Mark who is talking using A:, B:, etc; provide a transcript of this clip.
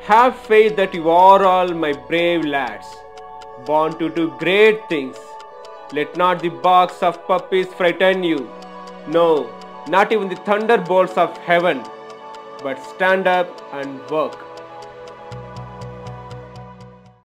A: Have faith that you are all my brave lads, born to do great things. Let not the barks of puppies frighten you. No, not even the thunderbolts of heaven. But stand up and work.